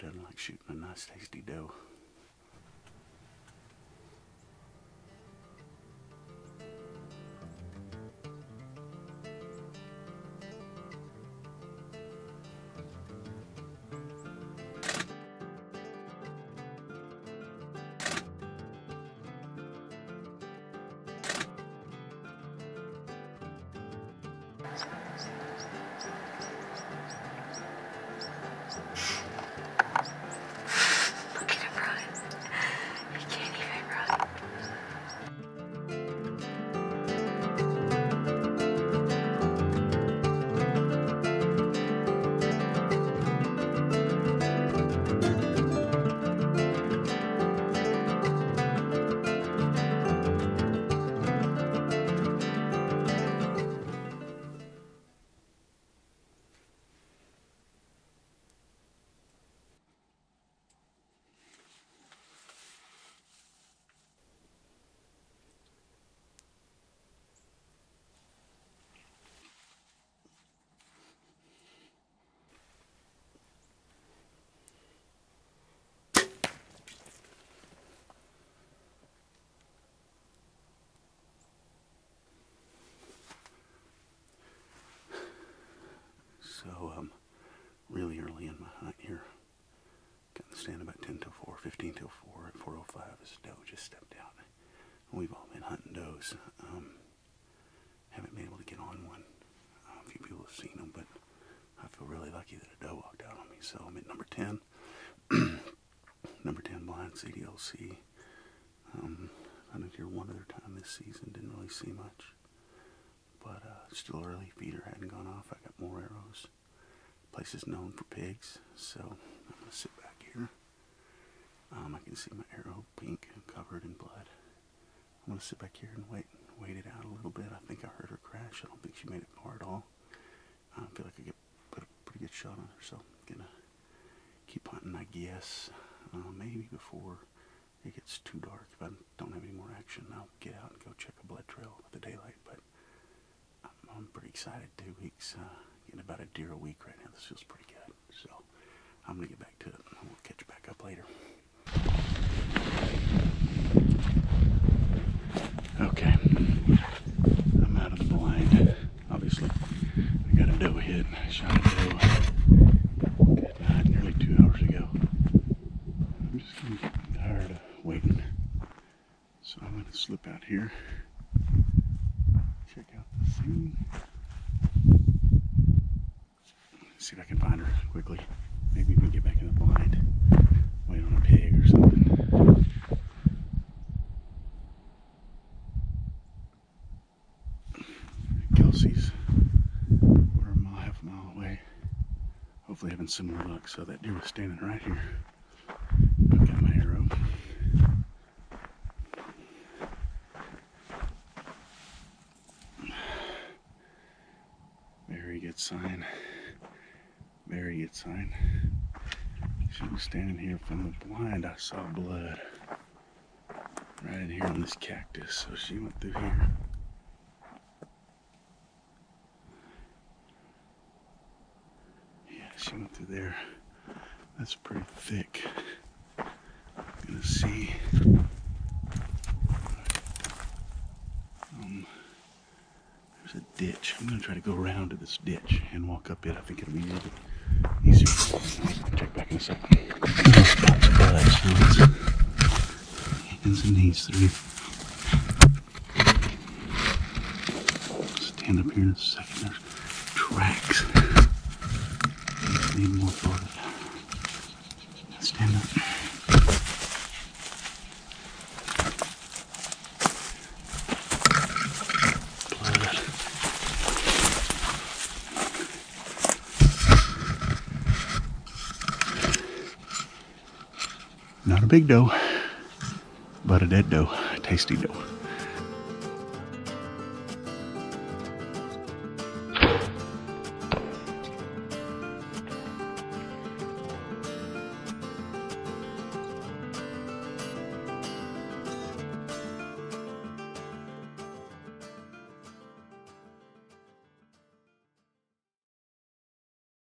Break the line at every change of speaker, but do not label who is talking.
doesn't like shooting a nice tasty doe?
Look at him run. He can't even run.
So, really early in my hunt here. Got the stand about 10 till 4, 15 till 4. At 4:05, this doe just stepped out. We've all been hunting does. Haven't been able to get on one. A few people have seen them, but I feel really lucky that a doe walked out on me. So I'm at number 10. Number 10 blind CDLC. I did here one other time this season. Didn't really see much. But still early, feeder hadn't gone off. I got more arrows. Place is known for pigs, so I'm going to sit back here. I can see my arrow pink and covered in blood. I'm going to sit back here and wait it out a little bit. I think I heard her crash. I don't think she made it far at all. I feel like I put a pretty good shot on her, so I'm going to keep hunting, I guess. Maybe before it gets too dark. If I don't have any more action, I'll get out and go check a blood trail with the daylight, but I'm pretty excited. 2 weeks, getting about a deer a week right now. This feels pretty good. So I'm going to get back to it. We'll catch you back up later. Okay. I'm out of the blind. Obviously, I got a doe hit. I shot a doe. Good night, nearly 2 hours ago. I'm just getting tired of waiting. So I'm going to slip out here. Check out the scene. See if I can find her quickly. Maybe we can get back in the blind. Wait on a pig or something. Kelsey's we're half a mile away. Hopefully having similar luck. So that deer was standing right here. I've got my arrow. Very good sign. Very good sign. She was standing here from the blind. I saw blood right in here on this cactus. So she went through here. Yeah, she went through there. That's pretty thick. I'm gonna see. There's a ditch. I'm gonna try to go around to this ditch and walk up it. I think it'll be a little bit easier. I'll check back in a second. Blood, so it's hands and knees through. Stand up here in a second. There's tracks. Need more blood. Stand up. Not a big doe, but a dead doe, a tasty doe.